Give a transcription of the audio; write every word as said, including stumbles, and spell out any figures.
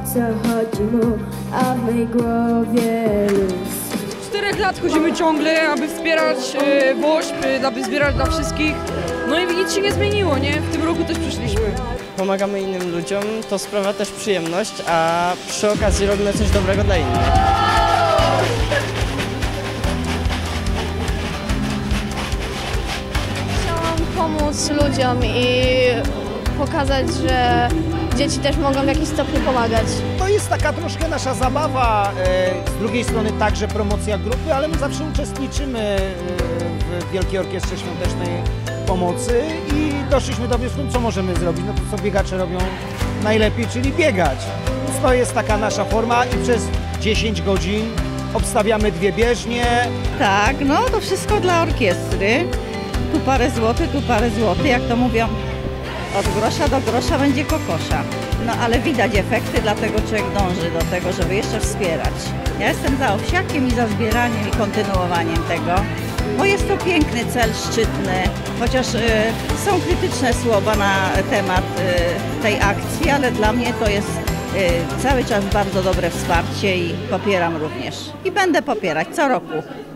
zachodzi mu, a w mej głowie luz. Czterech lat chodzimy ciągle, aby wspierać e, WOŚP, aby zbierać dla wszystkich. No i nic się nie zmieniło, nie? W tym roku też przyszliśmy. Pomagamy innym ludziom, to sprawia też przyjemność, a przy okazji robimy coś dobrego dla innych. Chciałam pomóc ludziom i pokazać, że dzieci też mogą w jakiś stopniu pomagać. To jest taka troszkę nasza zabawa, z drugiej strony także promocja grupy, ale my zawsze uczestniczymy w Wielkiej Orkiestrze Świątecznej Pomocy i doszliśmy do wniosku, co możemy zrobić, no to co biegacze robią najlepiej, czyli biegać. Więc to jest taka nasza forma i przez dziesięć godzin obstawiamy dwie bieżnie. Tak, no to wszystko dla orkiestry. Tu parę złotych, tu parę złotych, jak to mówią, od grosza do grosza będzie kokosza. No ale widać efekty, dlatego człowiek dąży do tego, żeby jeszcze wspierać. Ja jestem za owsiakiem i za zbieraniem i kontynuowaniem tego, bo jest to piękny cel, szczytny, chociaż y, są krytyczne słowa na temat y, tej akcji, ale dla mnie to jest y, cały czas bardzo dobre wsparcie i popieram również. I będę popierać co roku.